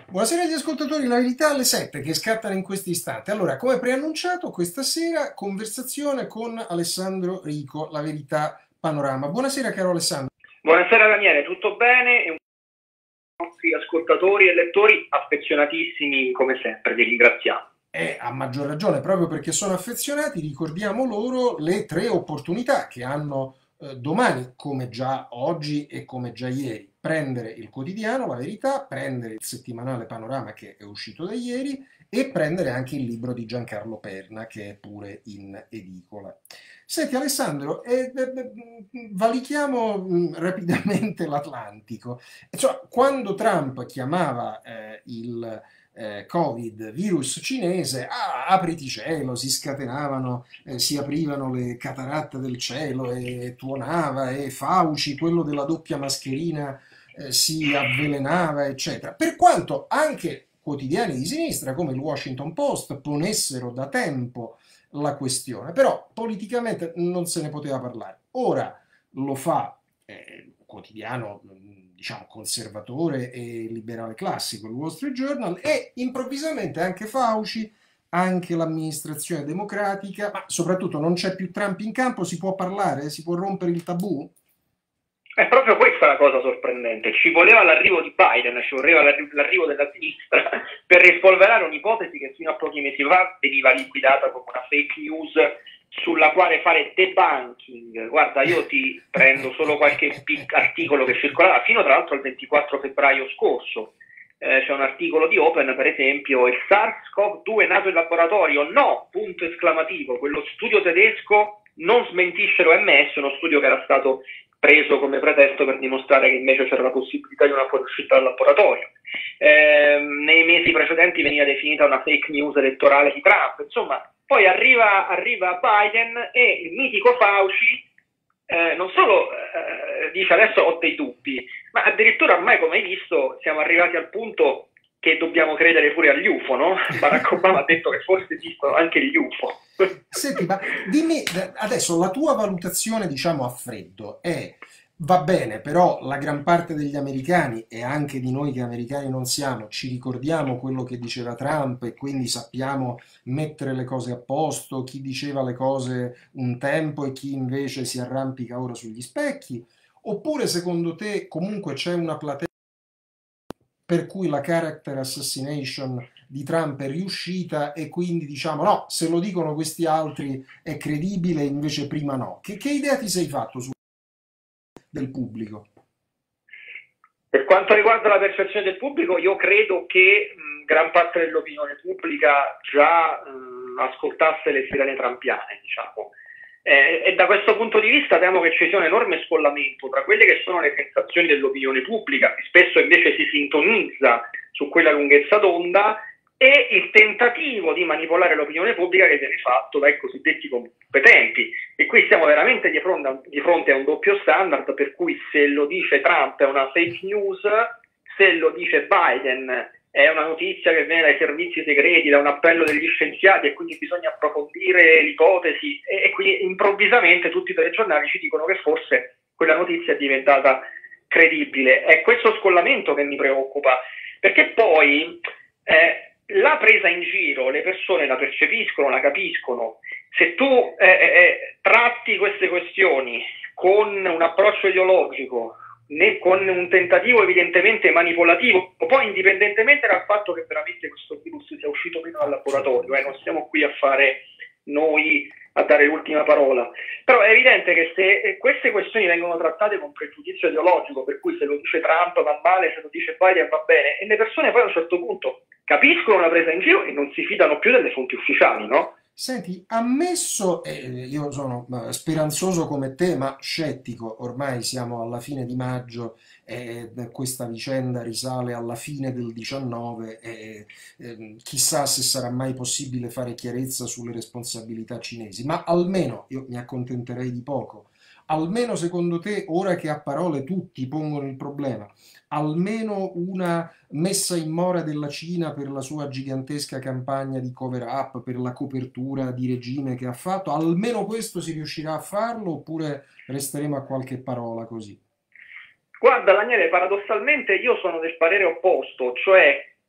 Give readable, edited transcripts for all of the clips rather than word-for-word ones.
Buonasera agli ascoltatori, la verità alle 7 che scattano in questo istante. Allora, come preannunciato, questa sera conversazione con Alessandro Rico, la verità panorama. Buonasera caro Alessandro. Buonasera Daniele, tutto bene? E i nostri ascoltatori e lettori affezionatissimi come sempre, vi ringraziamo. E a maggior ragione, proprio perché sono affezionati, ricordiamo loro le tre opportunità che hanno domani, come già oggi e come già ieri. Prendere il quotidiano, la verità, prendere il settimanale Panorama che è uscito da ieri e prendere anche il libro di Giancarlo Perna che è pure in edicola. Senti Alessandro, valichiamo rapidamente l'Atlantico. Cioè, quando Trump chiamava il Covid, virus cinese, apriti cielo, si scatenavano, si aprivano le cataratte del cielo e tuonava e Fauci, quello della doppia mascherina, si avvelenava, eccetera. Per quanto anche quotidiani di sinistra come il Washington Post ponessero da tempo la questione, però politicamente non se ne poteva parlare. Ora lo fa quotidiano diciamo conservatore e liberale classico, il Wall Street Journal, e improvvisamente anche Fauci, anche l'amministrazione democratica, ma soprattutto non c'è più Trump in campo, si può parlare, si può rompere il tabù? È proprio questa la cosa sorprendente. Ci voleva l'arrivo di Biden, ci voleva l'arrivo della sinistra per rispolverare un'ipotesi che fino a pochi mesi fa veniva liquidata come una fake news sulla quale fare debunking. Guarda, io ti prendo solo qualche articolo che circolava fino tra l'altro al 24 febbraio scorso. C'è un articolo di Open, per esempio, il SARS-CoV-2 nato in laboratorio, no, punto esclamativo, quello studio tedesco non smentisce l'OMS, uno studio che era stato preso come pretesto per dimostrare che invece c'era la possibilità di una fuoriuscita dal laboratorio. Nei mesi precedenti veniva definita una fake news elettorale di Trump, insomma, poi arriva Biden e il mitico Fauci non solo dice adesso ho dei dubbi, ma addirittura ormai, come hai visto, siamo arrivati al punto che dobbiamo credere pure agli UFO, no? Barack Obama ha detto che forse esistono anche gli UFO. Senti, ma dimmi adesso la tua valutazione, diciamo a freddo, è va bene, però la gran parte degli americani e anche di noi che americani non siamo, ci ricordiamo quello che diceva Trump e quindi sappiamo mettere le cose a posto, chi diceva le cose un tempo e chi invece si arrampica ora sugli specchi, oppure secondo te comunque c'è una platea per cui la character assassination di Trump è riuscita e quindi diciamo no, se lo dicono questi altri è credibile, invece prima no. Che idea ti sei fatto del pubblico? Per quanto riguarda la percezione del pubblico, io credo che gran parte dell'opinione pubblica già ascoltasse le sirene trampiane, diciamo. E da questo punto di vista temo che ci sia un enorme scollamento tra quelle che sono le sensazioni dell'opinione pubblica, che spesso invece si sintonizza su quella lunghezza d'onda, e il tentativo di manipolare l'opinione pubblica che viene fatto dai cosiddetti competenti. E qui siamo veramente di fronte a un doppio standard, per cui se lo dice Trump è una fake news, se lo dice Biden è una notizia che viene dai servizi segreti, da un appello degli scienziati, e quindi bisogna approfondire l'ipotesi, e quindi improvvisamente tutti i telegiornali ci dicono che forse quella notizia è diventata credibile. È questo scollamento che mi preoccupa, perché poi la presa in giro le persone la percepiscono, la capiscono. Se tu tratti queste questioni con un approccio ideologico, né con un tentativo evidentemente manipolativo, poi indipendentemente dal fatto che veramente questo virus sia uscito meno dal laboratorio, non stiamo qui a fare noi a dare l'ultima parola, però è evidente che se queste questioni vengono trattate con pregiudizio ideologico, per cui se lo dice Trump va male, se lo dice Biden va bene, e le persone poi a un certo punto capiscono la presa in giro e non si fidano più delle fonti ufficiali, no? Senti, ammesso, io sono speranzoso come te, ma scettico, ormai siamo alla fine di maggio e questa vicenda risale alla fine del 19 e chissà se sarà mai possibile fare chiarezza sulle responsabilità cinesi, ma almeno, io mi accontenterei di poco, almeno secondo te, ora che a parole tutti pongono il problema, almeno una messa in mora della Cina per la sua gigantesca campagna di cover up, per la copertura di regime che ha fatto, almeno questo si riuscirà a farlo oppure resteremo a qualche parola così? Guarda Daniele, paradossalmente io sono del parere opposto, cioè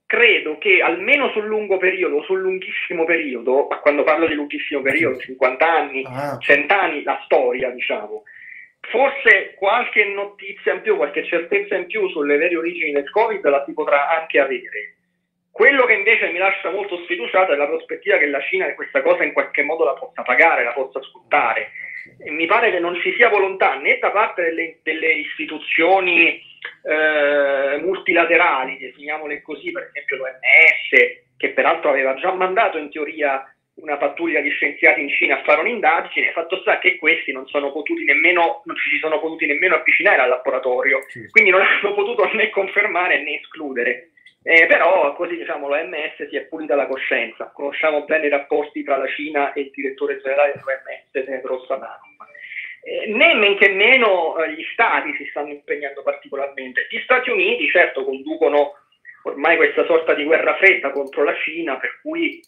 credo che almeno sul lungo periodo, sul lunghissimo periodo, ma quando parlo di lunghissimo periodo, 50 anni, 100 anni, la storia, diciamo, forse qualche notizia in più, qualche certezza in più sulle vere origini del Covid la si potrà anche avere. Quello che invece mi lascia molto sfiduciato è la prospettiva che la Cina questa cosa in qualche modo la possa pagare, la possa sfruttare. E mi pare che non ci sia volontà né da parte delle istituzioni multilaterali, definiamole così, per esempio l'OMS, che peraltro aveva già mandato in teoria una pattuglia di scienziati in Cina a fare un'indagine. Fatto sta che questi non ci si sono potuti nemmeno avvicinare al laboratorio, quindi non hanno potuto né confermare né escludere. Però così, diciamo, l'OMS si è pulita la coscienza. Conosciamo bene i rapporti tra la Cina e il direttore generale dell'OMS, Tedros Adhanom. Né men che meno gli stati si stanno impegnando particolarmente. Gli Stati Uniti, certo, conducono ormai questa sorta di guerra fredda contro la Cina, per cui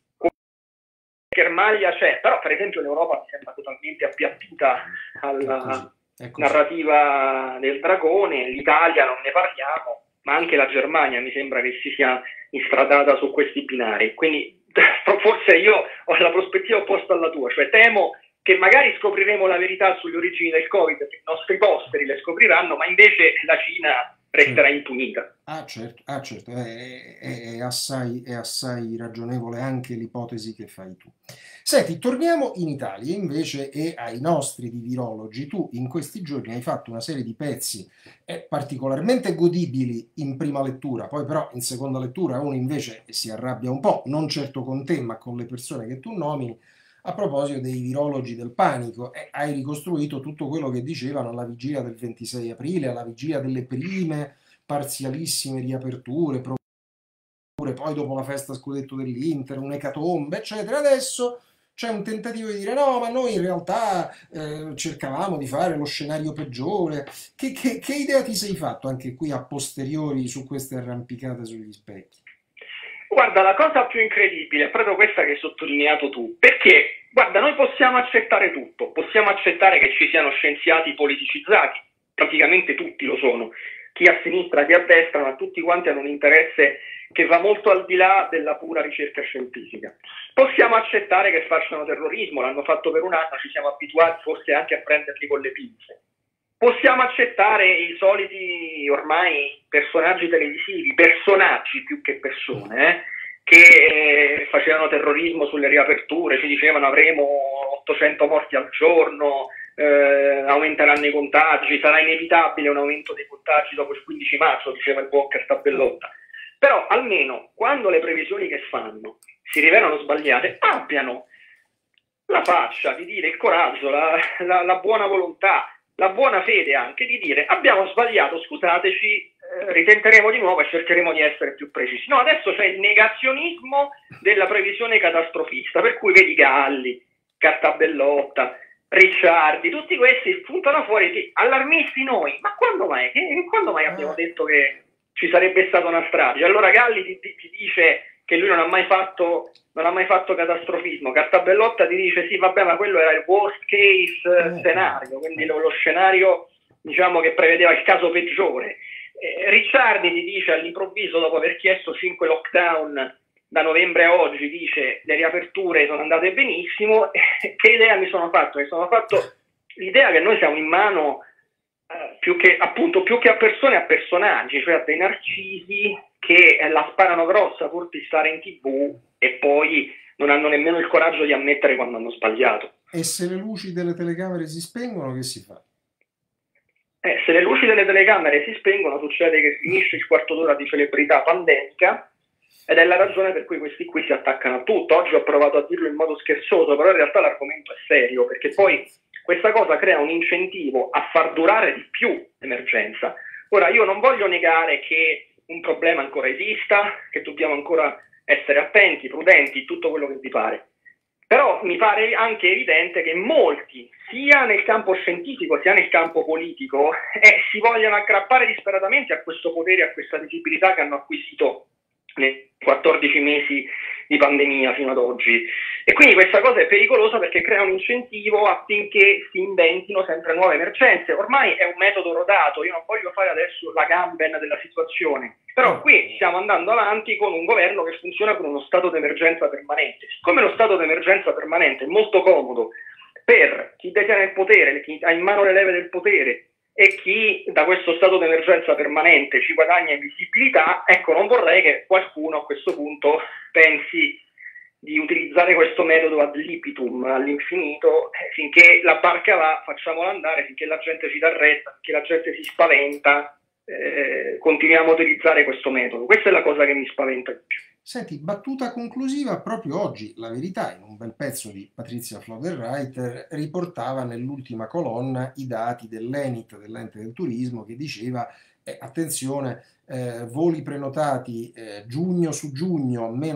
Germania c'è, però per esempio l'Europa mi sembra totalmente appiattita alla narrativa del dragone, l'Italia non ne parliamo, ma anche la Germania mi sembra che si sia instradata su questi binari. Quindi forse io ho la prospettiva opposta alla tua, cioè temo che magari scopriremo la verità sulle origini del Covid, i nostri posteri le scopriranno, ma invece la Cina resterà impunita. Certo, è assai ragionevole anche l'ipotesi che fai tu. Senti, torniamo in Italia invece e ai nostri di virologi. Tu in questi giorni hai fatto una serie di pezzi particolarmente godibili in prima lettura, poi però in seconda lettura uno invece si arrabbia un po', non certo con te, ma con le persone che tu nomini, a proposito dei virologi del panico. Hai ricostruito tutto quello che dicevano alla vigilia del 26 aprile, alla vigilia delle prime parzialissime riaperture, poi dopo la festa scudetto dell'Inter, un'ecatombe, eccetera. Adesso c'è un tentativo di dire no, ma noi in realtà cercavamo di fare lo scenario peggiore. Che idea ti sei fatto anche qui a posteriori su queste arrampicate sugli specchi? Guarda, la cosa più incredibile è proprio questa che hai sottolineato tu, perché, guarda, noi possiamo accettare tutto, possiamo accettare che ci siano scienziati politicizzati, praticamente tutti lo sono, chi a sinistra, chi a destra, ma tutti quanti hanno un interesse che va molto al di là della pura ricerca scientifica. Possiamo accettare che facciano terrorismo, l'hanno fatto per un anno, ci siamo abituati forse anche a prenderli con le pinze. Possiamo accettare i soliti ormai personaggi televisivi, personaggi più che persone, che facevano terrorismo sulle riaperture, ci dicevano avremo 800 morti al giorno, aumenteranno i contagi, sarà inevitabile un aumento dei contagi dopo il 15 marzo, diceva il buon Castabellotta. Però almeno quando le previsioni che fanno si rivelano sbagliate, abbiano la faccia di dire, il coraggio, la buona volontà, la buona fede anche di dire abbiamo sbagliato, scusateci, ritenteremo di nuovo e cercheremo di essere più precisi. No, adesso c'è il negazionismo della previsione catastrofista, per cui vedi Galli, Castabellotta, Ricciardi, tutti questi spuntano fuori che allarmisti noi, ma quando mai abbiamo detto che ci sarebbe stata una strage? Allora Galli ti dice che lui non ha mai fatto catastrofismo, Castabellotta ti dice sì vabbè ma quello era il worst case scenario, quindi lo scenario diciamo che prevedeva il caso peggiore. Ricciardi ti dice all'improvviso, dopo aver chiesto 5 lockdown da novembre a oggi, dice le riaperture sono andate benissimo. Che idea mi sono fatto? Mi sono fatto l'idea che noi siamo in mano più che a persone, a personaggi, cioè a dei narcisi che la sparano grossa pur di stare in TV e poi non hanno nemmeno il coraggio di ammettere quando hanno sbagliato. E se le luci delle telecamere si spengono, che si fa? Se le luci delle telecamere si spengono, succede che finisce il quarto d'ora di celebrità pandemica, ed è la ragione per cui questi qui si attaccano a tutto. Oggi ho provato a dirlo in modo scherzoso, però in realtà l'argomento è serio, perché poi questa cosa crea un incentivo a far durare di più l'emergenza. Ora, io non voglio negare che un problema ancora esista, che dobbiamo ancora essere attenti, prudenti, tutto quello che vi pare. Però mi pare anche evidente che molti, sia nel campo scientifico sia nel campo politico, si vogliono aggrappare disperatamente a questo potere, a questa visibilità che hanno acquisito nei 14 mesi di pandemia fino ad oggi. E quindi questa cosa è pericolosa perché crea un incentivo affinché si inventino sempre nuove emergenze. Ormai è un metodo rodato, io non voglio fare adesso la Gamben della situazione, però qui stiamo andando avanti con un governo che funziona con uno stato d'emergenza permanente. Siccome lo stato d'emergenza permanente è molto comodo per chi detiene il potere, chi ha in mano le leve del potere e chi da questo stato d'emergenza permanente ci guadagna visibilità, ecco, non vorrei che qualcuno a questo punto pensi di utilizzare questo metodo ad libitum, all'infinito, finché la barca va, facciamola andare, finché la gente ci dà retta, finché la gente si spaventa, continuiamo a utilizzare questo metodo. Questa è la cosa che mi spaventa di più. Senti, battuta conclusiva, proprio oggi La Verità, in un bel pezzo di Patrizia Floderreiter, riportava nell'ultima colonna i dati dell'ENIT, dell'ente del turismo, che diceva, attenzione, voli prenotati giugno su giugno meno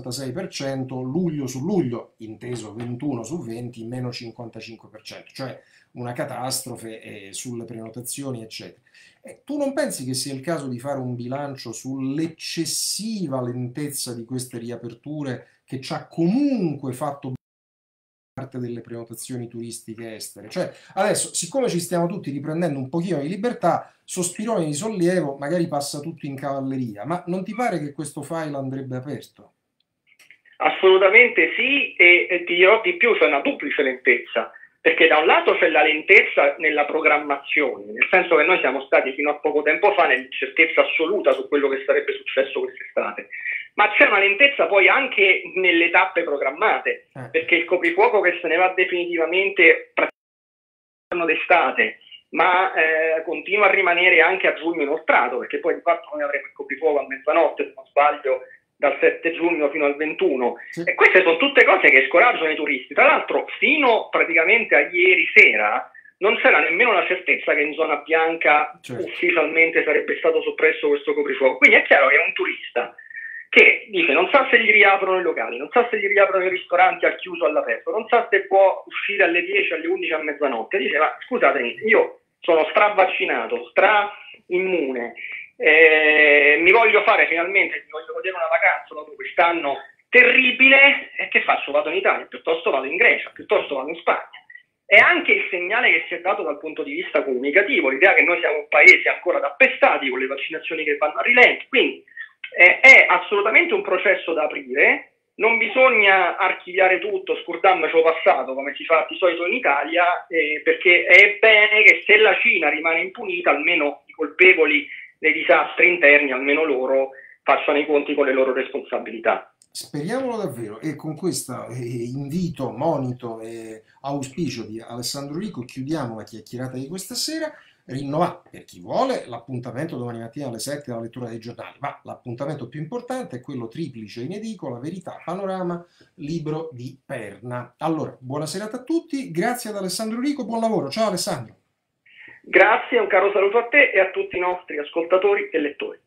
66%, luglio su luglio, inteso 21 su 20, meno 55%, cioè una catastrofe sulle prenotazioni, eccetera. Tu non pensi che sia il caso di fare un bilancio sull'eccessiva lentezza di queste riaperture che ci ha comunque fatto parte delle prenotazioni turistiche estere? Cioè, adesso, siccome ci stiamo tutti riprendendo un pochino di libertà, sospironi di sollievo, magari passa tutto in cavalleria, ma non ti pare che questo file andrebbe aperto? Assolutamente sì, e ti dirò di più, c'è una duplice lentezza, perché da un lato c'è la lentezza nella programmazione, nel senso che noi siamo stati fino a poco tempo fa nell'incertezza assoluta su quello che sarebbe successo quest'estate, ma c'è una lentezza poi anche nelle tappe programmate, perché il coprifuoco che se ne va definitivamente praticamente d'estate, ma continua a rimanere anche a giugno inoltrato, perché poi di fatto noi avremo il coprifuoco a mezzanotte, se non sbaglio, dal 7 giugno fino al 21, sì. E queste sono tutte cose che scoraggiano i turisti. Tra l'altro fino praticamente a ieri sera non c'era nemmeno la certezza che in zona bianca ufficialmente sarebbe stato soppresso questo coprifuoco, quindi è chiaro che è un turista che dice non sa se gli riaprono i locali, non sa se gli riaprono i ristoranti al chiuso o all'aperto, non sa se può uscire alle 10, alle 11 a mezzanotte, dice ma scusatemi, io sono stravaccinato, immune, mi voglio fare finalmente, mi voglio godere una vacanza dopo quest'anno terribile, e che faccio? Vado in Italia, piuttosto vado in Grecia, piuttosto vado in Spagna. È anche il segnale che si è dato dal punto di vista comunicativo, l'idea che noi siamo un paese ancora da appestati con le vaccinazioni che vanno a rilento, quindi è assolutamente un processo da aprire. Non bisogna archiviare tutto, scordammoci passato come si fa di solito in Italia, perché è bene che se la Cina rimane impunita, almeno i colpevoli dei disastri interni, almeno loro facciano i conti con le loro responsabilità. Speriamolo davvero, e con questo invito, monito e auspicio di Alessandro Rico chiudiamo la chiacchierata di questa sera. Rinnova per chi vuole l'appuntamento domani mattina alle 7 alla lettura dei giornali, ma l'appuntamento più importante è quello triplice in edicola, Verità, Panorama, libro di Perna. Allora, buona serata a tutti, grazie ad Alessandro Rico, buon lavoro, ciao Alessandro. Grazie, un caro saluto a te e a tutti i nostri ascoltatori e lettori.